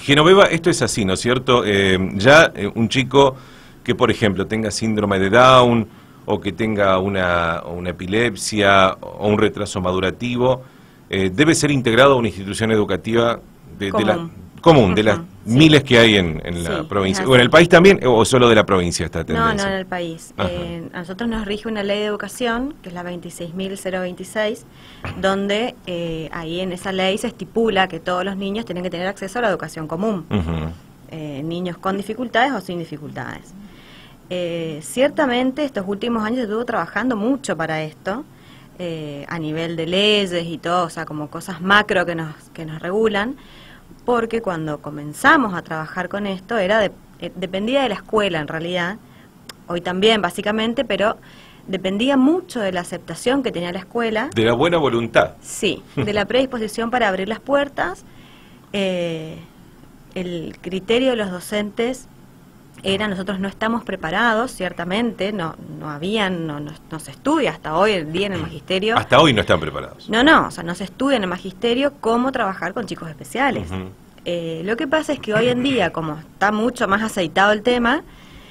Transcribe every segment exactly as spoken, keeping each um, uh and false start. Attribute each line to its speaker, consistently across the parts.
Speaker 1: Genoveva, esto es así, ¿no es cierto? Eh, ya eh, un chico que, por ejemplo, tenga síndrome de Down o que tenga una, una epilepsia o un retraso madurativo, eh, debe ser integrado a una institución educativa de, de la, común, de las uh-huh. miles sí. que hay en, en la
Speaker 2: sí,
Speaker 1: provincia. ¿O en el país también o solo de la provincia esta tendencia?
Speaker 2: No, no, en el país. Eh, a nosotros nos rige una ley de educación, que es la veintiséis mil veintiséis, donde eh, ahí en esa ley se estipula que todos los niños tienen que tener acceso a la educación común. Uh-huh. eh, niños con dificultades o sin dificultades. Eh, ciertamente estos últimos años se estuvo trabajando mucho para esto, eh, a nivel de leyes y todo, o sea, como cosas macro que nos, que nos regulan, porque cuando comenzamos a trabajar con esto, era de, eh, dependía de la escuela en realidad, hoy también básicamente, pero dependía mucho de la aceptación que tenía la escuela.
Speaker 1: De la buena voluntad.
Speaker 2: Sí, de la predisposición para abrir las puertas, eh, el criterio de los docentes era, nosotros no estamos preparados, ciertamente, no no habían, no, no, no se estudia hasta hoy en día en el magisterio.
Speaker 1: Hasta hoy no están preparados.
Speaker 2: No, no, o sea, no se estudia en el magisterio cómo trabajar con chicos especiales. Uh-huh. eh, lo que pasa es que hoy en día, como está mucho más aceitado el tema,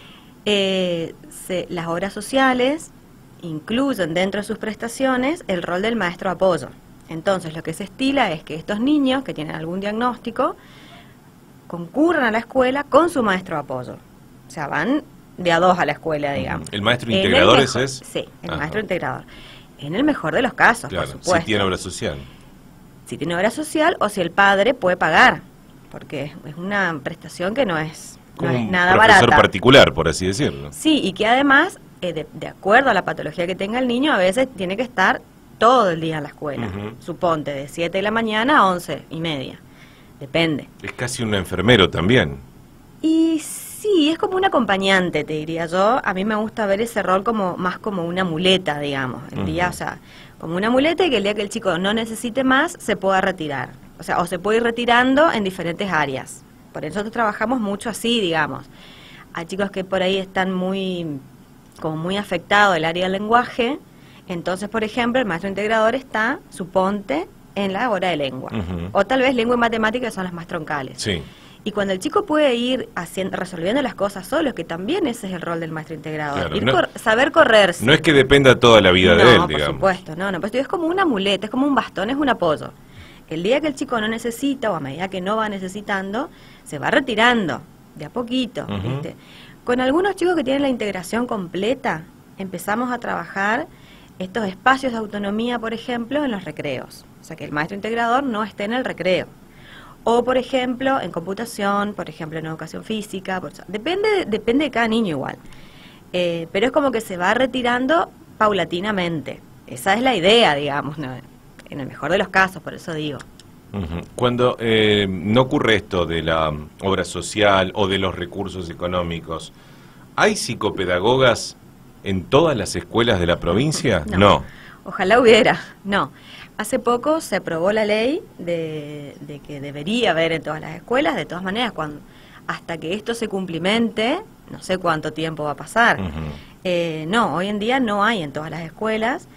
Speaker 2: eh, se, las obras sociales incluyen dentro de sus prestaciones el rol del maestro apoyo. Entonces, lo que se estila es que estos niños que tienen algún diagnóstico concurran a la escuela con su maestro apoyo. O sea, van de a dos a la escuela, digamos.
Speaker 1: ¿El maestro integrador ese es?
Speaker 2: Sí, el Ajá. maestro integrador. En el mejor de los casos,
Speaker 1: claro,
Speaker 2: por supuesto.
Speaker 1: Si tiene obra social.
Speaker 2: Si tiene obra social o si el padre puede pagar, porque es una prestación que no es, no es nada barata.
Speaker 1: Un profesor particular, por así decirlo.
Speaker 2: Sí, y que además, eh, de, de acuerdo a la patología que tenga el niño, a veces tiene que estar todo el día en la escuela. Uh-huh. Suponte, de siete de la mañana a once y media. Depende.
Speaker 1: Es casi un enfermero también.
Speaker 2: Y sí, es como un acompañante, te diría yo. A mí me gusta ver ese rol como más como una muleta, digamos. El uh-huh. día, o sea, como una muleta y que el día que el chico no necesite más, se pueda retirar. O sea, o se puede ir retirando en diferentes áreas. Por eso nosotros trabajamos mucho así, digamos. Hay chicos que por ahí están muy, como muy afectados el área del lenguaje. Entonces, por ejemplo, el maestro integrador está, suponte, en la hora de lengua. Uh-huh. O tal vez lengua y matemáticas son las más troncales.
Speaker 1: Sí.
Speaker 2: Y cuando el chico puede ir haciendo, resolviendo las cosas solo, que también ese es el rol del maestro integrador.
Speaker 1: Claro,
Speaker 2: ir
Speaker 1: no,
Speaker 2: cor no correrse.
Speaker 1: No es que dependa toda la vida
Speaker 2: no,
Speaker 1: de él,
Speaker 2: por
Speaker 1: digamos.
Speaker 2: supuesto, no, no, pues es como una muleta, es como un bastón, es un apoyo. El día que el chico no necesita, o a medida que no va necesitando, se va retirando, de a poquito, uh-huh. ¿viste? Con algunos chicos que tienen la integración completa, empezamos a trabajar estos espacios de autonomía, por ejemplo, en los recreos. O sea, que el maestro integrador no esté en el recreo. O, por ejemplo, en computación, por ejemplo, en educación física. Por, depende, depende de cada niño igual. Eh, pero es como que se va retirando paulatinamente. Esa es la idea, digamos, ¿no? En el mejor de los casos, por eso digo.
Speaker 1: Uh-huh. Cuando eh, no ocurre esto de la obra social o de los recursos económicos, ¿hay psicopedagogas en todas las escuelas de la provincia?
Speaker 2: No.
Speaker 1: no.
Speaker 2: Ojalá hubiera, no. Hace poco se aprobó la ley de, de que debería haber en todas las escuelas. De todas maneras, cuando, hasta que esto se cumplimente, no sé cuánto tiempo va a pasar. Uh-huh. eh, no, hoy en día no hay en todas las escuelas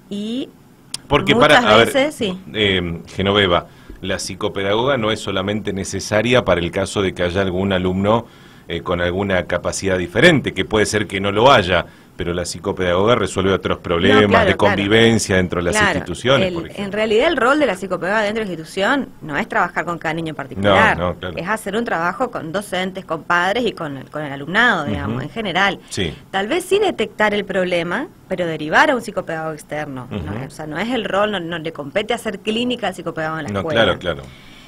Speaker 2: y
Speaker 1: Porque
Speaker 2: muchas
Speaker 1: para, a
Speaker 2: veces,
Speaker 1: ver,
Speaker 2: sí.
Speaker 1: eh, Genoveva, la psicopedagoga no es solamente necesaria para el caso de que haya algún alumno eh, con alguna capacidad diferente, que puede ser que no lo haya, pero la psicopedagoga resuelve otros problemas no, claro, de convivencia claro. dentro de las
Speaker 2: claro.
Speaker 1: instituciones,
Speaker 2: el,
Speaker 1: por ejemplo.
Speaker 2: En realidad el rol de la psicopedagoga dentro de la institución no es trabajar con cada niño en particular,
Speaker 1: no, no, claro.
Speaker 2: es hacer un trabajo con docentes, con padres y con, con el alumnado, digamos, uh-huh. en general.
Speaker 1: Sí.
Speaker 2: Tal vez sí detectar el problema, pero derivar a un psicopedagogo externo. Uh-huh. ¿no? O sea, no es el rol, no, no le compete hacer clínica al psicopedagogo en la
Speaker 1: no,
Speaker 2: escuela.
Speaker 1: Claro, claro.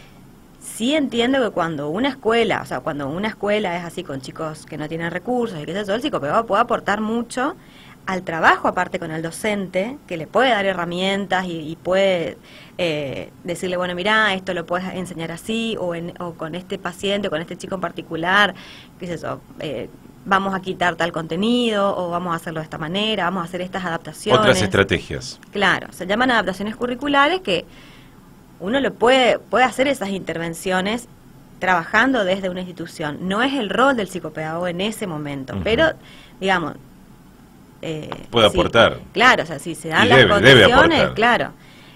Speaker 2: Sí entiendo que cuando una escuela, o sea, cuando una escuela es así con chicos que no tienen recursos y que eso, el psicopedagogo puede aportar mucho al trabajo aparte con el docente, que le puede dar herramientas y, y puede eh, decirle, bueno, mirá, esto lo puedes enseñar así, o, en, o con este paciente, o con este chico en particular, qué es eso, eh, vamos a quitar tal contenido, o vamos a hacerlo de esta manera, vamos a hacer estas adaptaciones.
Speaker 1: Otras estrategias.
Speaker 2: Claro, se llaman adaptaciones curriculares que uno lo puede, puede hacer esas intervenciones trabajando desde una institución. No es el rol del psicopedagogo en ese momento, uh-huh. pero, digamos, Eh,
Speaker 1: puede
Speaker 2: sí,
Speaker 1: aportar.
Speaker 2: Claro, o sea, si se dan
Speaker 1: y
Speaker 2: las
Speaker 1: debe,
Speaker 2: condiciones,
Speaker 1: debe
Speaker 2: claro.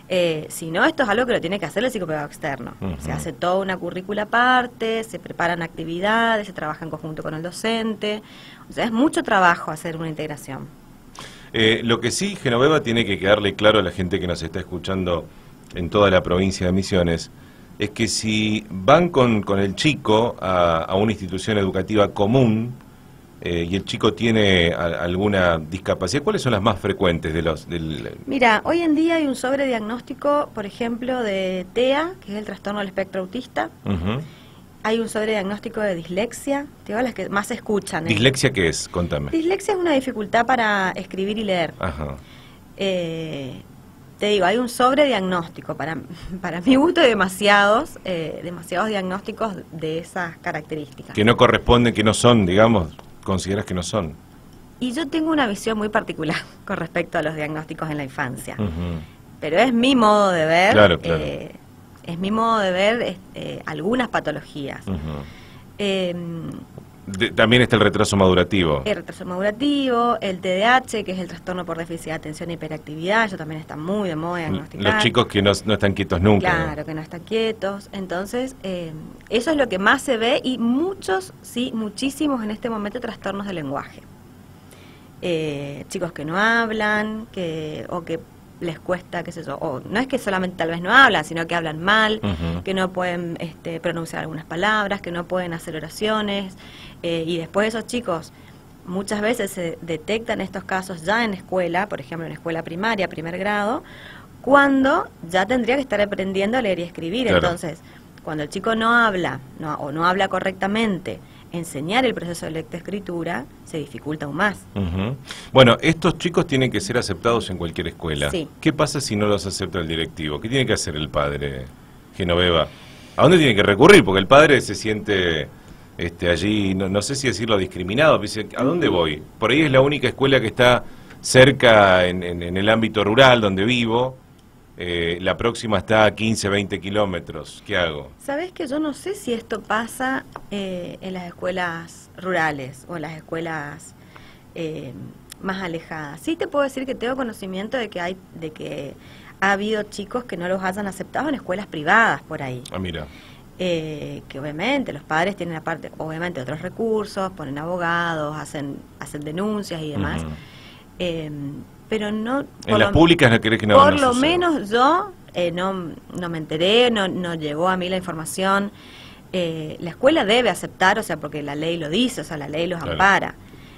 Speaker 2: Eh, si no, esto es algo que lo tiene que hacer el psicopedagogo externo. Uh-huh. Se hace toda una currícula aparte, se preparan actividades, se trabaja en conjunto con el docente. O sea, es mucho trabajo hacer una integración.
Speaker 1: Eh, lo que sí, Genoveva, tiene que quedarle claro a la gente que nos está escuchando en toda la provincia de Misiones, es que si van con, con el chico a, a una institución educativa común, Eh, y el chico tiene a, alguna discapacidad, ¿cuáles son las más frecuentes de los...? Del...
Speaker 2: Mira, hoy en día hay un sobrediagnóstico, por ejemplo, de T E A, que es el trastorno del espectro autista. Uh-huh. Hay un sobrediagnóstico de dislexia, digo, las que más se escuchan.
Speaker 1: ¿Dislexia qué es? Contame.
Speaker 2: Dislexia es una dificultad para escribir y leer. Ajá. Eh, te digo, hay un sobrediagnóstico, para, para mi gusto hay demasiados, eh, demasiados diagnósticos de esas características.
Speaker 1: Que no corresponden, que no son, digamos... ¿Consideras que no son?
Speaker 2: Y yo tengo una visión muy particular con respecto a los diagnósticos en la infancia. Uh-huh. Pero es mi modo de ver,
Speaker 1: claro, claro.
Speaker 2: Eh, es mi modo de ver eh, algunas patologías. Uh-huh. eh,
Speaker 1: de, también está el retraso madurativo.
Speaker 2: El retraso madurativo, el T D A H, que es el trastorno por déficit de atención e hiperactividad, eso también está muy de moda diagnosticar.
Speaker 1: Los chicos que no, no están quietos nunca.
Speaker 2: Claro, ¿no? Que no están quietos. Entonces, eh, eso es lo que más se ve y muchos, sí, muchísimos en este momento trastornos del lenguaje. Eh, chicos que no hablan, que o que les cuesta, qué sé yo, o no es que solamente tal vez no hablan, sino que hablan mal, uh-huh. que no pueden este, pronunciar algunas palabras, que no pueden hacer oraciones, eh, y después esos chicos muchas veces se detectan estos casos ya en escuela, por ejemplo en escuela primaria, primer grado, cuando ya tendría que estar aprendiendo a leer y escribir. Claro. Entonces, cuando el chico no habla no, o no habla correctamente, enseñar el proceso de lectoescritura se dificulta aún más.
Speaker 1: Uh-huh. Bueno, estos chicos tienen que ser aceptados en cualquier escuela.
Speaker 2: Sí.
Speaker 1: ¿Qué pasa si no los acepta el directivo? ¿Qué tiene que hacer el padre, Genoveva? ¿A dónde tiene que recurrir? Porque el padre se siente este, allí, no, no sé si decirlo discriminado, dice, ¿a dónde voy? Por ahí es la única escuela que está cerca en, en, en el ámbito rural donde vivo. Eh, la próxima está a quince, veinte kilómetros. ¿Qué hago?
Speaker 2: Sabes que yo no sé si esto pasa eh, en las escuelas rurales o en las escuelas eh, más alejadas. Sí te puedo decir que tengo conocimiento de que hay, de que ha habido chicos que no los hayan aceptado en escuelas privadas por ahí.
Speaker 1: Ah, mira.
Speaker 2: Eh, que obviamente los padres tienen aparte, obviamente otros recursos, ponen abogados, hacen, hacen denuncias y demás. Uh-huh. eh, pero no...
Speaker 1: ¿En las públicas no querés que no?
Speaker 2: Por
Speaker 1: no
Speaker 2: lo
Speaker 1: suceda?
Speaker 2: menos yo eh, no, no me enteré, no, no llegó a mí la información. Eh, la escuela debe aceptar, o sea, porque la ley lo dice, o sea, la ley los claro. ampara.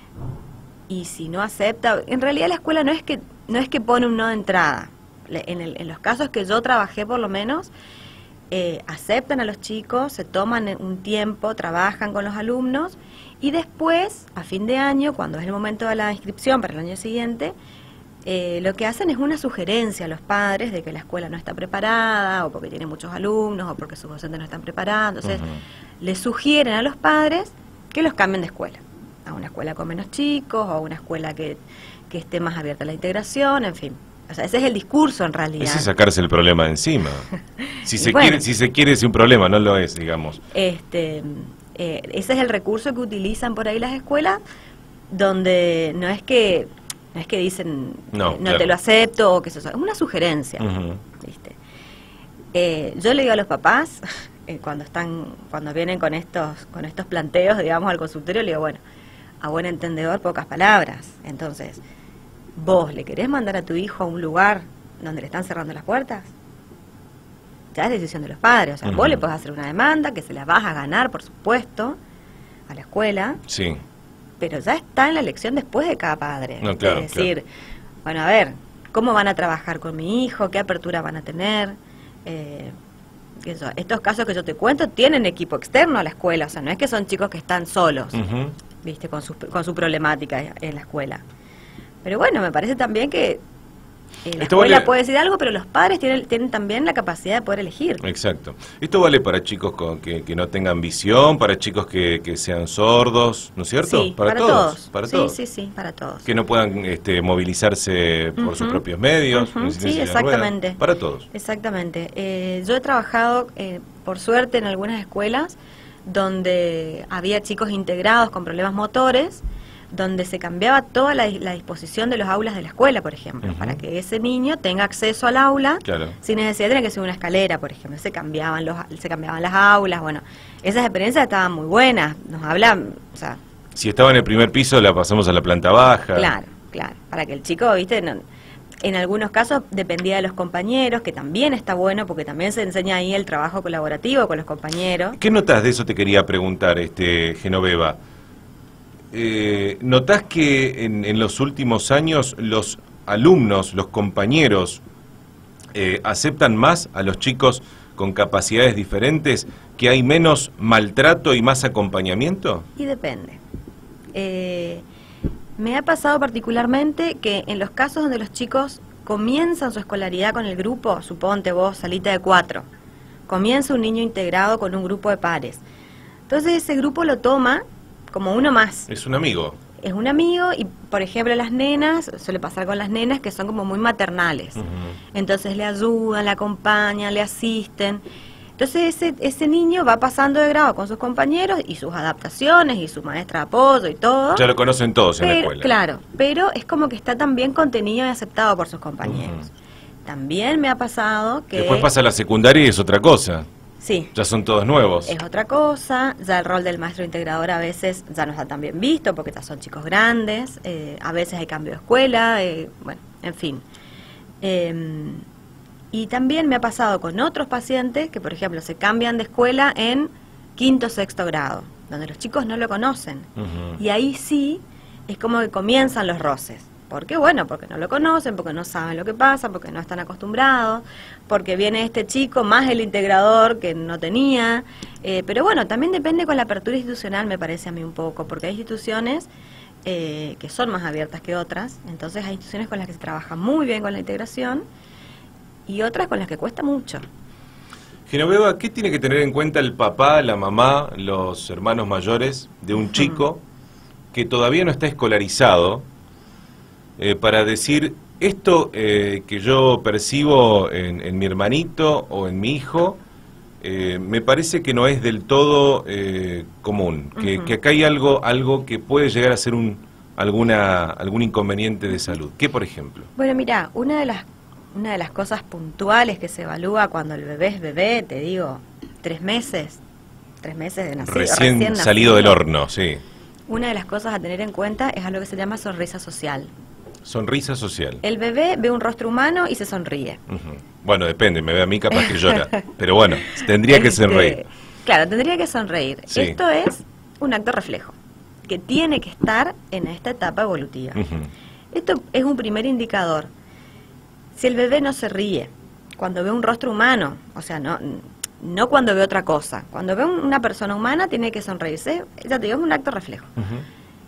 Speaker 2: Y si no acepta, en realidad la escuela no es que no es que pone un no de entrada. En, el, en los casos que yo trabajé, por lo menos, eh, aceptan a los chicos, se toman un tiempo, trabajan con los alumnos y después, a fin de año, cuando es el momento de la inscripción para el año siguiente, Eh, lo que hacen es una sugerencia a los padres de que la escuela no está preparada, o porque tiene muchos alumnos, o porque sus docentes no están preparados. Entonces, uh-huh. les sugieren a los padres que los cambien de escuela, a una escuela con menos chicos, o a una escuela que, que esté más abierta a la integración, en fin. O sea, ese es el discurso en realidad.
Speaker 1: Ese es sacarse el problema de encima. Si se bueno, quiere, si se quiere es un problema, no lo es, digamos.
Speaker 2: Este, eh, ese es el recurso que utilizan por ahí las escuelas, donde no es que... No es que dicen, no, eh, no claro. te lo acepto, o que eso es una sugerencia. Uh-huh. ¿Viste? Eh, yo le digo a los papás, eh, cuando están cuando vienen con estos con estos planteos, digamos, al consultorio, le digo, bueno, a buen entendedor, pocas palabras. Entonces, ¿vos le querés mandar a tu hijo a un lugar donde le están cerrando las puertas? Ya es decisión de los padres. O sea, uh-huh. vos le podés hacer una demanda, que se la vas a ganar, por supuesto, a la escuela.
Speaker 1: Sí.
Speaker 2: Pero ya está en la elección después de cada padre.
Speaker 1: No, claro,
Speaker 2: es decir,
Speaker 1: claro.
Speaker 2: bueno, a ver, ¿cómo van a trabajar con mi hijo? ¿Qué apertura van a tener? Eh, eso. Estos casos que yo te cuento tienen equipo externo a la escuela, o sea, no es que son chicos que están solos, uh-huh. ¿viste? Con su, con su problemática en la escuela. Pero bueno, me parece también que Eh, la Esto escuela vale... puede decir algo, pero los padres tienen, tienen también la capacidad de poder elegir.
Speaker 1: Exacto. Esto vale para chicos con, que, que no tengan visión, para chicos que, que sean sordos, ¿no es cierto?
Speaker 2: Sí, para, para
Speaker 1: todos.
Speaker 2: todos.
Speaker 1: Para
Speaker 2: sí,
Speaker 1: todos.
Speaker 2: sí, sí, para todos.
Speaker 1: Que no puedan este, movilizarse por uh-huh. sus propios medios.
Speaker 2: Uh-huh. Sí, exactamente.
Speaker 1: Para todos.
Speaker 2: Exactamente. Eh, yo he trabajado, eh, por suerte, en algunas escuelas donde había chicos integrados con problemas motores, donde se cambiaba toda la, la disposición de los aulas de la escuela, por ejemplo, uh-huh. para que ese niño tenga acceso al aula claro. sin necesidad de tener que subir una escalera, por ejemplo. Se cambiaban los, se cambiaban las aulas, bueno, esas experiencias estaban muy buenas. Nos hablan, o sea,
Speaker 1: si estaba en el primer piso, la pasamos a la planta baja.
Speaker 2: Claro, claro, para que el chico, viste, no, en algunos casos dependía de los compañeros, que también está bueno porque también se enseña ahí el trabajo colaborativo con los compañeros.
Speaker 1: ¿Qué notas de eso? Te quería preguntar, este Genoveva. Eh, ¿Notás que en, en los últimos años los alumnos, los compañeros, eh, aceptan más a los chicos con capacidades diferentes, que hay menos maltrato y más acompañamiento?
Speaker 2: Y depende. Eh... Me ha pasado particularmente que en los casos donde los chicos comienzan su escolaridad con el grupo, suponte vos, salita de cuatro, comienza un niño integrado con un grupo de pares. Entonces ese grupo lo toma como uno más.
Speaker 1: Es un amigo.
Speaker 2: Es un amigo y, por ejemplo, las nenas, suele pasar con las nenas que son como muy maternales. Uh-huh. Entonces le ayudan, le acompañan, le asisten. Entonces ese, ese niño va pasando de grado con sus compañeros y sus adaptaciones y su maestra de apoyo y todo.
Speaker 1: Ya lo conocen todos
Speaker 2: pero,
Speaker 1: en la escuela.
Speaker 2: Claro, pero es como que está también contenido y aceptado por sus compañeros. Uh-huh. También me ha pasado que...
Speaker 1: Después pasa la secundaria y es otra cosa.
Speaker 2: Sí.
Speaker 1: Ya son todos nuevos.
Speaker 2: Es otra cosa, ya el rol del maestro integrador a veces ya no está tan bien visto porque ya son chicos grandes, eh, a veces hay cambio de escuela, eh, bueno, en fin. Eh, Y también me ha pasado con otros pacientes que, por ejemplo, se cambian de escuela en quinto o sexto grado, donde los chicos no lo conocen. Uh-huh. Y ahí sí es como que comienzan los roces. ¿Por qué? Bueno, porque no lo conocen, porque no saben lo que pasa, porque no están acostumbrados, porque viene este chico más el integrador que no tenía. Eh, pero bueno, también depende con la apertura institucional, me parece a mí un poco, porque hay instituciones eh, que son más abiertas que otras. Entonces hay instituciones con las que se trabaja muy bien con la integración y otras con las que cuesta mucho.
Speaker 1: Genoveva, ¿qué tiene que tener en cuenta el papá, la mamá, los hermanos mayores de un chico que todavía no está escolarizado eh, para decir esto eh, que yo percibo en, en mi hermanito o en mi hijo, eh, me parece que no es del todo eh, común, que, uh-huh. que acá hay algo, algo que puede llegar a ser un, alguna, algún inconveniente de salud? ¿Qué, por ejemplo?
Speaker 2: Bueno, mira, una de las Una de las cosas puntuales que se evalúa cuando el bebé es bebé, te digo, tres meses, tres meses de nacido.
Speaker 1: Recién, recién salido nacido, del horno, sí.
Speaker 2: Una de las cosas a tener en cuenta es algo que se llama sonrisa social.
Speaker 1: Sonrisa social.
Speaker 2: El bebé ve un rostro humano y se sonríe.
Speaker 1: Uh-huh. Bueno, depende, me ve a mí capaz que llora, pero bueno, tendría que sonreír.
Speaker 2: Este, claro, tendría que sonreír. Sí. Esto es un acto reflejo, que tiene que estar en esta etapa evolutiva. Uh-huh. Esto es un primer indicador. Si el bebé no se ríe cuando ve un rostro humano, o sea, no, no cuando ve otra cosa, cuando ve una persona humana tiene que sonreírse, ya te digo, es un acto reflejo. Uh-huh.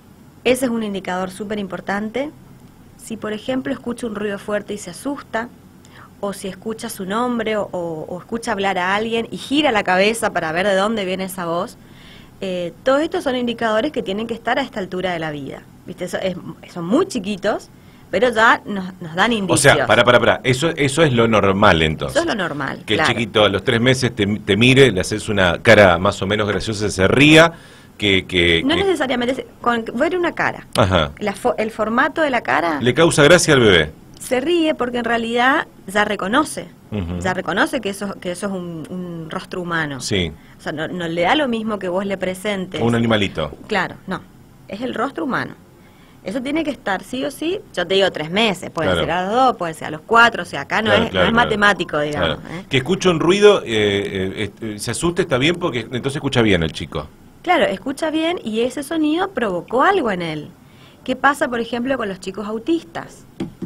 Speaker 2: Ese es un indicador súper importante. Si, por ejemplo, escucha un ruido fuerte y se asusta, o si escucha su nombre, o, o, o escucha hablar a alguien y gira la cabeza para ver de dónde viene esa voz, eh, todos estos son indicadores que tienen que estar a esta altura de la vida. ¿Viste? Eso es, son muy chiquitos, pero ya nos, nos dan indicios.
Speaker 1: O sea, para, para, para, eso, eso es lo normal entonces.
Speaker 2: Eso es lo normal,
Speaker 1: que
Speaker 2: claro.
Speaker 1: El chiquito a los tres meses te, te mire, le haces una cara más o menos graciosa, se ría, que... que
Speaker 2: no
Speaker 1: que...
Speaker 2: necesariamente, con ver una cara.
Speaker 1: Ajá.
Speaker 2: La fo el formato de la cara...
Speaker 1: ¿Le causa gracia al bebé?
Speaker 2: Se ríe porque en realidad ya reconoce,
Speaker 1: uh-huh.
Speaker 2: ya reconoce que eso, que eso es un, un rostro humano.
Speaker 1: Sí.
Speaker 2: O sea, no, no le da lo mismo que vos le presentes.
Speaker 1: Un animalito.
Speaker 2: Claro, no, es el rostro humano. Eso tiene que estar sí o sí, yo te digo tres meses, puede
Speaker 1: claro.
Speaker 2: ser a los dos, puede ser a los cuatro, o sea, acá no
Speaker 1: claro,
Speaker 2: es,
Speaker 1: claro,
Speaker 2: no es
Speaker 1: claro.
Speaker 2: matemático, digamos.
Speaker 1: Claro.
Speaker 2: ¿eh?
Speaker 1: Que escucha un ruido, eh, eh, se asuste, está bien, porque entonces escucha bien el chico.
Speaker 2: Claro, escucha bien y ese sonido provocó algo en él. ¿Qué pasa, por ejemplo, con los chicos autistas?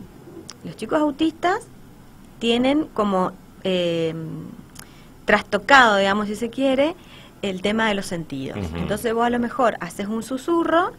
Speaker 2: Los chicos autistas tienen como eh, trastocado, digamos, si se quiere, el tema de los sentidos. Uh-huh. Entonces vos a lo mejor haces un susurro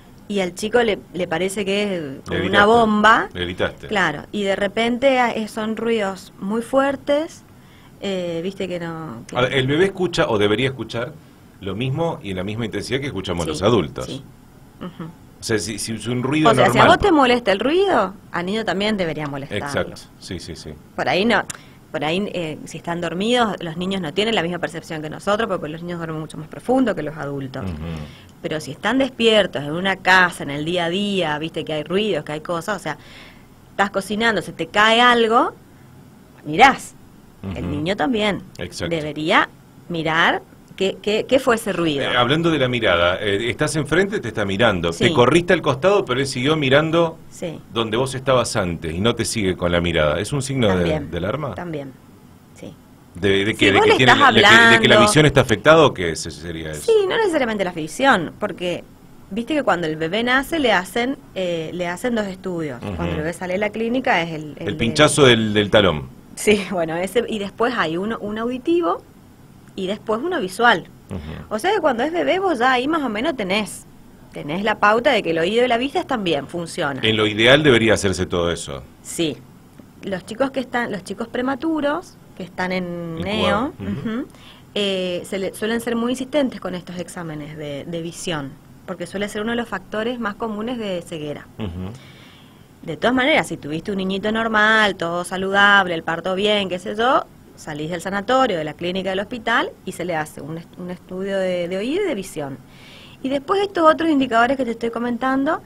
Speaker 2: y al chico le, le parece que es como una bomba.
Speaker 1: Le gritaste.
Speaker 2: Claro, y de repente son ruidos muy fuertes, eh, viste que no... Que...
Speaker 1: A ver, el bebé escucha o debería escuchar lo mismo y en la misma intensidad que escuchamos sí, los adultos. Sí. Uh-huh. O sea, si, si es un ruido
Speaker 2: o sea,
Speaker 1: normal...
Speaker 2: si a vos te molesta el ruido, al niño también debería molestarlo.
Speaker 1: Exacto, sí, sí, sí.
Speaker 2: Por ahí no... Por ahí, eh, si están dormidos, los niños no tienen la misma percepción que nosotros, porque los niños duermen mucho más profundo que los adultos. Uh-huh. Pero si están despiertos en una casa, en el día a día, viste que hay ruidos, que hay cosas, o sea, estás cocinando, se te cae algo, mirás. Uh-huh. El niño también. Exacto. Debería mirar qué, qué, qué fue ese ruido.
Speaker 1: Eh, hablando de la mirada, eh, estás enfrente, te está mirando. Sí. Te corriste al costado, pero él siguió mirando sí. donde vos estabas antes y no te sigue con la mirada. ¿Es un signo de, del alarma?
Speaker 2: También, sí.
Speaker 1: ¿De, de, que, si de, que tiene, hablando, de, que, ¿De que la visión está afectada o qué sería eso?
Speaker 2: Sí, no necesariamente la visión, porque viste que cuando el bebé nace le hacen eh, le hacen dos estudios. Uh-huh. Cuando el bebé sale de la clínica es el...
Speaker 1: El, el pinchazo de, del, del talón.
Speaker 2: Sí, bueno, ese y después hay uno un auditivo y después uno visual. Uh-huh. O sea que cuando es bebé vos ya ahí más o menos tenés tenés la pauta de que el oído y la vista están bien, funcionan.
Speaker 1: En lo ideal debería hacerse todo eso.
Speaker 2: Sí. Los chicos que están, los chicos prematuros que están en neo, uh-huh. Uh-huh, eh, se le, suelen ser muy insistentes con estos exámenes de, de visión, porque suele ser uno de los factores más comunes de ceguera. Uh-huh. De todas maneras, si tuviste un niñito normal, todo saludable, el parto bien, qué sé yo, salís del sanatorio, de la clínica del hospital y se le hace un, est un estudio de, de oído y de visión. Y después estos otros indicadores que te estoy comentando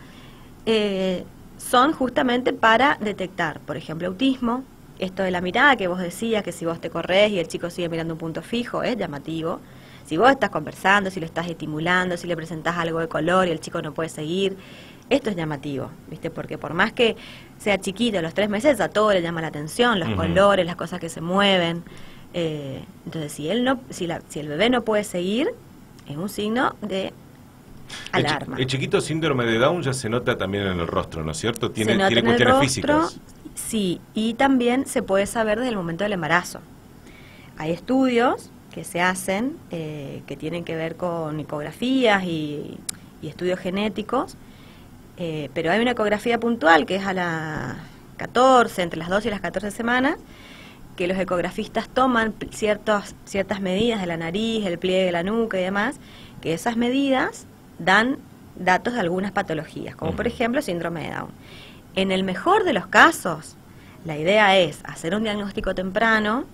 Speaker 2: eh, son justamente para detectar, por ejemplo, autismo. Esto de la mirada que vos decías, que si vos te corres y el chico sigue mirando un punto fijo, es llamativo. Si vos estás conversando, si lo estás estimulando, si le presentás algo de color y el chico no puede seguir, esto es llamativo, ¿viste? Porque por más que sea chiquito, a los tres meses a todo le llama la atención, los uh-huh. colores, las cosas que se mueven. Eh, entonces, si él no, si, la, si el bebé no puede seguir, es un signo de alarma.
Speaker 1: El, el chiquito síndrome de Down ya se nota también en el rostro, ¿no es cierto? Tiene, tiene cuestiones rostro, físicas.
Speaker 2: Sí, y también se puede saber desde el momento del embarazo. Hay estudios que se hacen eh, que tienen que ver con ecografías y, y estudios genéticos, eh, pero hay una ecografía puntual que es a las catorce, entre las doce y las catorce semanas, que los ecografistas toman ciertos, ciertas medidas de la nariz, el pliegue de la nuca y demás, que esas medidas dan datos de algunas patologías, como por ejemplo síndrome de Down. En el mejor de los casos, la idea es hacer un diagnóstico temprano,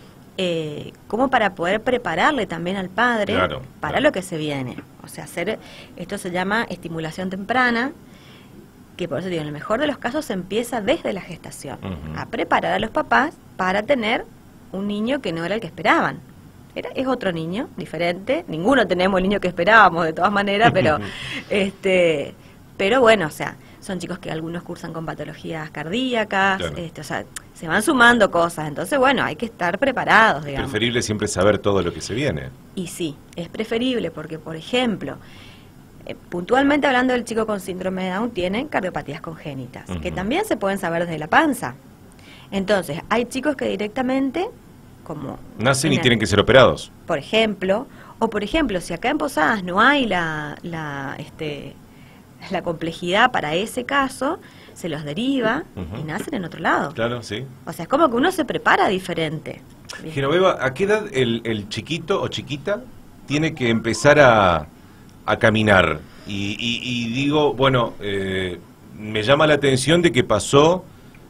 Speaker 2: eh, como para poder prepararle también al padre claro, para claro. lo que se viene. O sea, hacer esto se llama estimulación temprana, que por eso digo, en el mejor de los casos se empieza desde la gestación, uh-huh. a preparar a los papás para tener un niño que no era el que esperaban. Era, es otro niño, diferente. Ninguno tenemos el niño que esperábamos, de todas maneras, pero este, pero bueno, o sea, son chicos que algunos cursan con patologías cardíacas, claro. este, o sea, se van sumando cosas, entonces bueno, hay que estar preparados, digamos.
Speaker 1: Es preferible siempre saber todo lo que se viene.
Speaker 2: Y sí, es preferible porque, por ejemplo, eh, puntualmente hablando del chico con síndrome de Down, tienen cardiopatías congénitas, uh-huh. que también se pueden saber desde la panza. Entonces, hay chicos que directamente, como...
Speaker 1: nacen y tienen que ser operados.
Speaker 2: Por ejemplo, o por ejemplo, si acá en Posadas no hay la... la este, la complejidad para ese caso, se los deriva uh-huh. y nacen en otro lado.
Speaker 1: Claro, sí.
Speaker 2: O sea, es como que uno se prepara diferente.
Speaker 1: Genoveva, ¿a qué edad el, el chiquito o chiquita tiene que empezar a, a caminar? Y, y, y digo, bueno, eh, me llama la atención de que pasó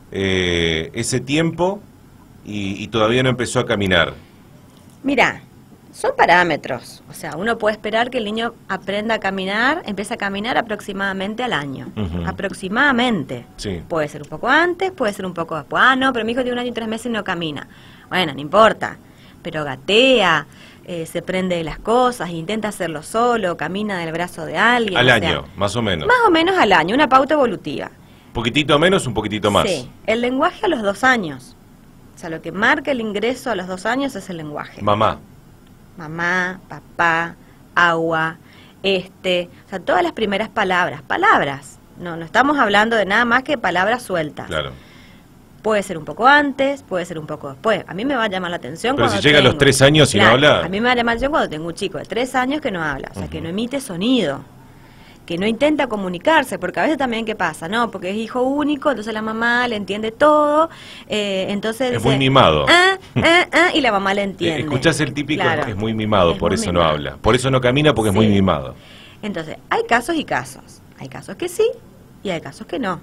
Speaker 1: eh, ese tiempo y, y todavía no empezó a caminar.
Speaker 2: Mira, son parámetros, o sea, uno puede esperar que el niño aprenda a caminar, empiece a caminar aproximadamente al año, uh-huh. aproximadamente.
Speaker 1: Sí.
Speaker 2: Puede ser un poco antes, puede ser un poco después. Ah, no, pero mi hijo tiene un año y tres meses y no camina. Bueno, no importa, pero gatea, eh, se prende de las cosas, intenta hacerlo solo, camina del brazo de alguien.
Speaker 1: Al
Speaker 2: o
Speaker 1: año,
Speaker 2: sea,
Speaker 1: más o menos.
Speaker 2: Más o menos al año, una pauta evolutiva.
Speaker 1: Un poquitito menos, un poquitito más.
Speaker 2: Sí, el lenguaje a los dos años. O sea, lo que marca el ingreso a los dos años es el lenguaje.
Speaker 1: Mamá.
Speaker 2: Mamá, papá, agua, este, o sea, todas las primeras palabras, palabras, no, no estamos hablando de nada más que palabras sueltas.
Speaker 1: Claro.
Speaker 2: Puede ser un poco antes, puede ser un poco después. A mí me va a llamar la atención
Speaker 1: Pero
Speaker 2: cuando
Speaker 1: si llega
Speaker 2: tengo,
Speaker 1: a los tres años y
Speaker 2: claro,
Speaker 1: no habla...
Speaker 2: a mí me va a llamar la atención cuando tengo un chico de tres años que no habla, o sea, uh-huh. que no emite sonido, que no intenta comunicarse, porque a veces también, ¿qué pasa? No, porque es hijo único, entonces la mamá le entiende todo, eh, entonces...
Speaker 1: Es
Speaker 2: dice,
Speaker 1: muy mimado.
Speaker 2: Ah, ah, ah, y la mamá le entiende.
Speaker 1: Escuchás el típico, claro, es muy mimado,
Speaker 2: es
Speaker 1: por
Speaker 2: muy
Speaker 1: eso
Speaker 2: mimado.
Speaker 1: no habla. Por eso no camina, porque sí. es muy mimado.
Speaker 2: Entonces, hay casos y casos. Hay casos que sí y hay casos que no.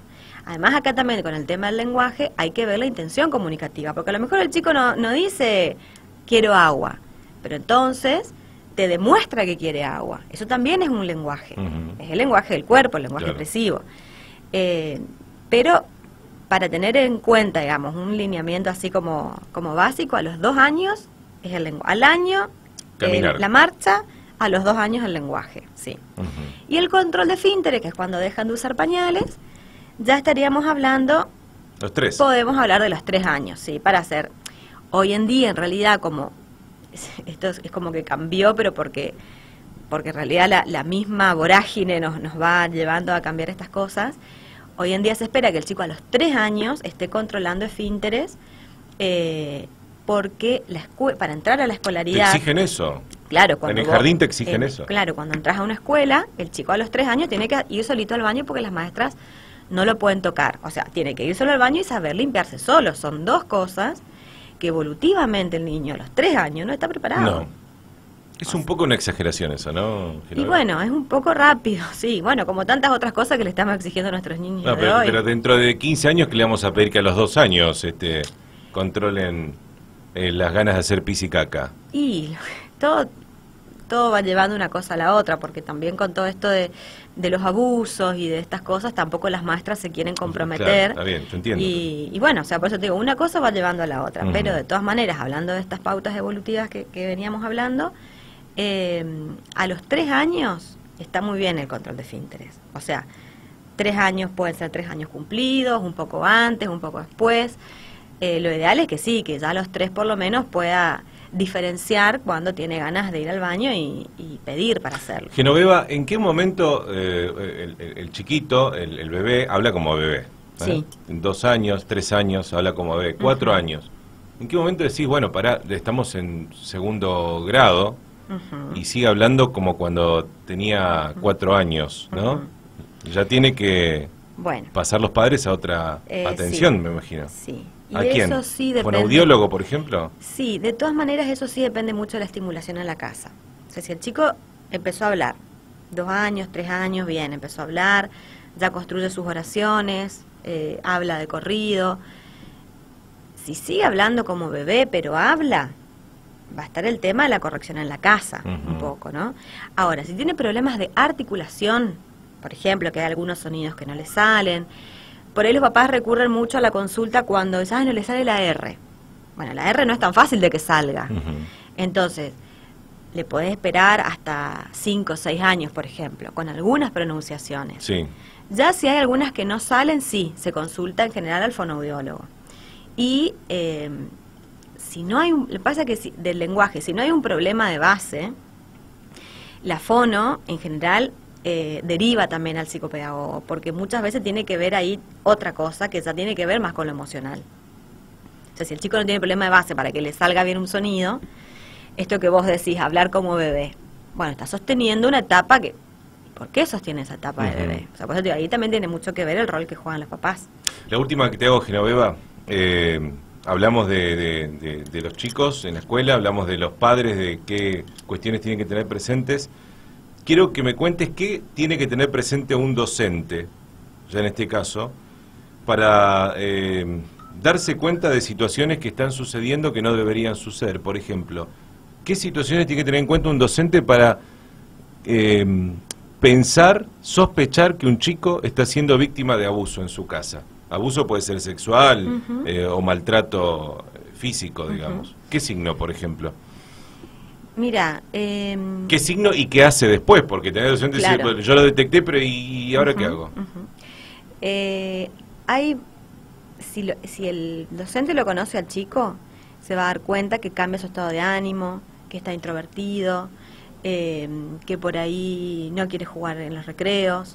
Speaker 2: Además, acá también con el tema del lenguaje hay que ver la intención comunicativa, porque a lo mejor el chico no, no dice quiero agua, pero entonces te demuestra que quiere agua. Eso también es un lenguaje, uh-huh. es el lenguaje del cuerpo, el lenguaje claro. expresivo. Eh, pero para tener en cuenta, digamos, un lineamiento así como, como básico, a los dos años es el lenguaje, al año eh, la marcha, a los dos años el lenguaje, sí. Uh-huh. Y el control de esfínteres, que es cuando dejan de usar pañales, ya estaríamos hablando...
Speaker 1: Los tres.
Speaker 2: Podemos hablar de los tres años, sí, para hacer... Hoy en día, en realidad, como... Esto es, es como que cambió, pero porque... Porque en realidad la, la misma vorágine nos, nos va llevando a cambiar estas cosas. Hoy en día se espera que el chico a los tres años esté controlando esfínteres, eh, porque la escue- para entrar a la escolaridad...
Speaker 1: ¿Te exigen eso?
Speaker 2: Claro, cuando
Speaker 1: en el
Speaker 2: vos,
Speaker 1: jardín te exigen
Speaker 2: eh,
Speaker 1: eso.
Speaker 2: Claro, cuando entras a una escuela, el chico a los tres años tiene que ir solito al baño porque las maestras no lo pueden tocar. O sea, tiene que ir solo al baño y saber limpiarse solo. Son dos cosas que evolutivamente el niño a los tres años no está preparado.
Speaker 1: No. Es un poco una exageración eso, ¿no?
Speaker 2: Y bueno, es un poco rápido, sí. Bueno, como tantas otras cosas que le estamos exigiendo a nuestros niños
Speaker 1: no,
Speaker 2: de
Speaker 1: pero,
Speaker 2: hoy.
Speaker 1: pero dentro de quince años, que le vamos a pedir que a los dos años este, controlen eh, las ganas de hacer pis y caca?
Speaker 2: Y todo... todo va llevando una cosa a la otra, porque también con todo esto de, de los abusos y de estas cosas, tampoco las maestras se quieren comprometer.
Speaker 1: Claro, está bien, te entiendo.
Speaker 2: Y, y bueno, o sea, por eso te digo, una cosa va llevando a la otra,
Speaker 1: uh-huh.
Speaker 2: pero de todas maneras, hablando de estas pautas evolutivas que, que veníamos hablando, eh, a los tres años está muy bien el control de esfínteres. O sea, tres años pueden ser tres años cumplidos, un poco antes, un poco después. Eh, lo ideal es que sí, que ya a los tres por lo menos pueda diferenciar cuando tiene ganas de ir al baño y, y pedir para hacerlo.
Speaker 1: Genoveva, ¿en qué momento eh, el, el, el chiquito, el, el bebé, habla como bebé? ¿eh?
Speaker 2: Sí.
Speaker 1: En dos años, tres años, habla como bebé, cuatro uh-huh. años. ¿En qué momento decís, bueno, pará, estamos en segundo grado uh-huh. y sigue hablando como cuando tenía uh-huh. cuatro años, ¿no? Uh-huh. Ya tiene que bueno. pasar los padres a otra eh, atención,
Speaker 2: sí.
Speaker 1: me imagino.
Speaker 2: Sí.
Speaker 1: Y ¿a quién?
Speaker 2: Eso sí depende.
Speaker 1: ¿Con audiólogo, por ejemplo?
Speaker 2: Sí, de todas maneras eso sí depende mucho de la estimulación en la casa. O sea, si el chico empezó a hablar, dos años, tres años, bien, empezó a hablar, ya construye sus oraciones, eh, habla de corrido. Si sigue hablando como bebé, pero habla, va a estar el tema de la corrección en la casa, uh-huh. un poco, ¿no? Ahora, si tiene problemas de articulación, por ejemplo, que hay algunos sonidos que no le salen, por ahí los papás recurren mucho a la consulta cuando ya no le sale la R. Bueno, la R no es tan fácil de que salga. Uh-huh. Entonces, le podés esperar hasta cinco o seis años, por ejemplo, con algunas pronunciaciones.
Speaker 1: Sí.
Speaker 2: Ya si hay algunas que no salen, sí, se consulta en general al fonoaudiólogo. Y eh, si no hay, un, le pasa que si, del lenguaje, si no hay un problema de base, la fono, en general, Eh, deriva también al psicopedagogo, porque muchas veces tiene que ver ahí otra cosa que ya tiene que ver más con lo emocional. O sea, si el chico no tiene problema de base para que le salga bien un sonido, esto que vos decís, hablar como bebé, bueno, está sosteniendo una etapa que... ¿Por qué sostiene esa etapa uh-huh. de bebé? O sea, por eso digo, ahí también tiene mucho que ver el rol que juegan los papás.
Speaker 1: La última que te hago, Genoveva, eh, hablamos de, de, de, de los chicos en la escuela, hablamos de los padres, de qué cuestiones tienen que tener presentes. Quiero que me cuentes qué tiene que tener presente un docente, ya en este caso, para eh, darse cuenta de situaciones que están sucediendo que no deberían suceder. Por ejemplo, ¿qué situaciones tiene que tener en cuenta un docente para eh, pensar, sospechar que un chico está siendo víctima de abuso en su casa? Abuso puede ser sexual uh-huh. eh, o maltrato físico, digamos. Uh-huh. ¿Qué signo, por ejemplo?
Speaker 2: Mira, eh,
Speaker 1: ¿qué signo y qué hace después? Porque tenés docente que
Speaker 2: claro.
Speaker 1: decir, yo lo detecté, pero ¿y ahora uh-huh, qué hago?
Speaker 2: Uh-huh. eh, hay, si, lo, si el docente lo conoce al chico, se va a dar cuenta que cambia su estado de ánimo, que está introvertido, eh, que por ahí no quiere jugar en los recreos.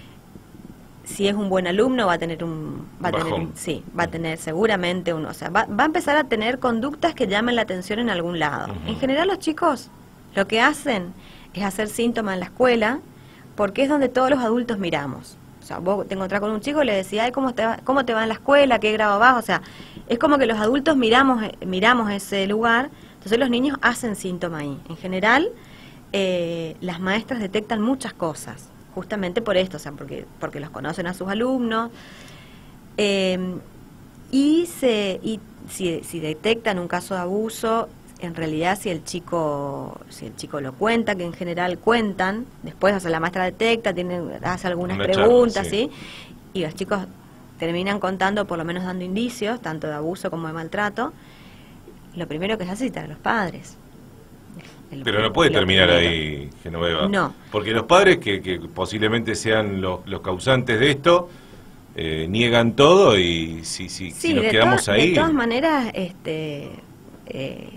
Speaker 2: Si es un buen alumno va a tener un va a tener un, sí va a tener seguramente uno, o sea va, va a empezar a tener conductas que llamen la atención en algún lado. Uh-huh. En general los chicos lo que hacen es hacer síntomas en la escuela porque es donde todos los adultos miramos. O sea, vos te encontrás con un chico y le decís, ay, ¿cómo te va, cómo te va en la escuela? ¿Qué grado vas? O sea, es como que los adultos miramos miramos ese lugar, entonces los niños hacen síntomas ahí. En general eh, las maestras detectan muchas cosas. Justamente por esto, o sea, porque, porque los conocen a sus alumnos. Eh, y se y si, si detectan un caso de abuso, en realidad si el chico si el chico lo cuenta, que en general cuentan, después, o sea, la maestra detecta, tiene, hace algunas
Speaker 1: Una
Speaker 2: preguntas,
Speaker 1: charla, sí.
Speaker 2: ¿sí? Y los chicos terminan contando, por lo menos dando indicios, tanto de abuso como de maltrato. Lo primero que se hace es citar a los padres. El,
Speaker 1: Pero no puede terminar
Speaker 2: primero.
Speaker 1: ahí, Genoveva.
Speaker 2: No.
Speaker 1: Porque los padres, que, que posiblemente sean los, los causantes de esto, eh, niegan todo y si, si,
Speaker 2: Sí,
Speaker 1: si nos
Speaker 2: de
Speaker 1: quedamos
Speaker 2: to-
Speaker 1: ahí...
Speaker 2: de todas maneras, este, eh,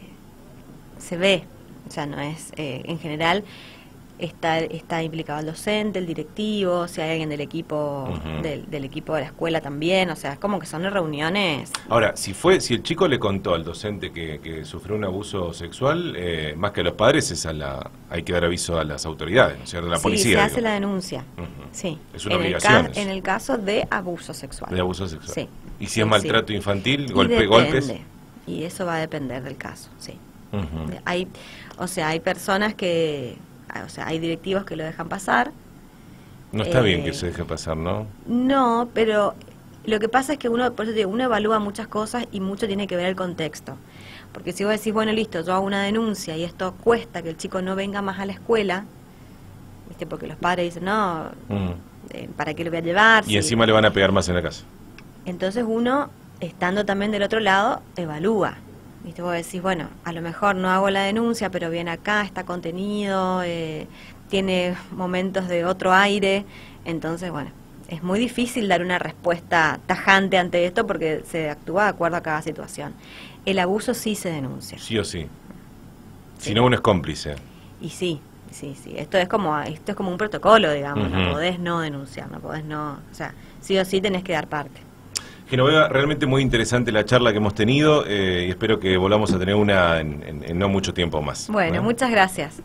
Speaker 2: se ve, o sea, no es, eh, en general, está está implicado el docente, el directivo, si hay alguien del equipo
Speaker 1: Ujú.
Speaker 2: del, del equipo de la escuela también, o sea, es como que son reuniones.
Speaker 1: Ahora, si fue, si el chico le contó al docente que, que sufrió un abuso sexual, eh, más que a los padres, es a la, hay que dar aviso a las autoridades, ¿no es cierto? A la
Speaker 2: Sí,
Speaker 1: policía.
Speaker 2: se hace
Speaker 1: digamos.
Speaker 2: la denuncia.
Speaker 1: Ujú.
Speaker 2: Sí.
Speaker 1: Es una
Speaker 2: en el
Speaker 1: obligación
Speaker 2: ca-
Speaker 1: eso.
Speaker 2: En el caso de abuso sexual.
Speaker 1: De abuso sexual.
Speaker 2: Sí.
Speaker 1: Y si
Speaker 2: Sí,
Speaker 1: es maltrato
Speaker 2: sí.
Speaker 1: infantil,
Speaker 2: Y
Speaker 1: golpe,
Speaker 2: depende,
Speaker 1: golpes.
Speaker 2: Y eso va a depender del caso, sí.
Speaker 1: Ujú.
Speaker 2: Hay, o sea, hay personas que, o sea, hay directivos que lo dejan pasar.
Speaker 1: No está
Speaker 2: Eh,
Speaker 1: bien que se deje pasar, ¿no?
Speaker 2: No, pero lo que pasa es que uno, por eso te digo, uno evalúa muchas cosas y mucho tiene que ver el contexto. Porque si vos decís, bueno, listo, yo hago una denuncia y esto cuesta que el chico no venga más a la escuela, ¿viste? Porque los padres dicen, no,
Speaker 1: Mm.
Speaker 2: eh, ¿para qué lo voy a llevar?
Speaker 1: Y
Speaker 2: Si-
Speaker 1: encima le van a pegar más en la casa.
Speaker 2: Entonces uno, estando también del otro lado, evalúa. ¿Viste? Vos decís, bueno, a lo mejor no hago la denuncia, pero viene acá, está contenido, eh, tiene momentos de otro aire. Entonces, bueno, es muy difícil dar una respuesta tajante ante esto porque se actúa de acuerdo a cada situación. El abuso sí se denuncia.
Speaker 1: Sí o sí. Si
Speaker 2: Sí.
Speaker 1: no, uno es cómplice.
Speaker 2: Y sí, sí, sí. Esto es como esto es como un protocolo, digamos.
Speaker 1: Ujú.
Speaker 2: No podés no denunciar, no podés no... O sea, sí o sí tenés que dar parte.
Speaker 1: Genoveva, realmente muy interesante la charla que hemos tenido eh, y espero que volvamos a tener una en, en- en no mucho tiempo más.
Speaker 2: Bueno,
Speaker 1: ¿Eh?
Speaker 2: muchas gracias.